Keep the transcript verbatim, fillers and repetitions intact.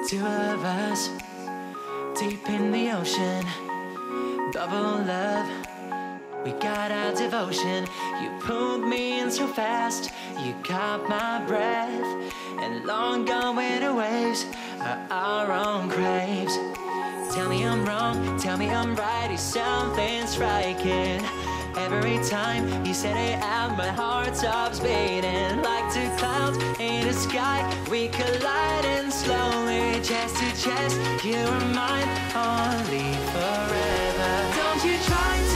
Two of us, deep in the ocean, bubble love, we got our devotion. You pulled me in so fast, you caught my breath, and long gone winter waves are our own craves. Tell me I'm wrong, tell me I'm right, is something striking. Every time you said it out, my heart stops beating. Like two clouds in the sky, we colliding slowly, chest to chest. You are mine, only forever. Don't you try to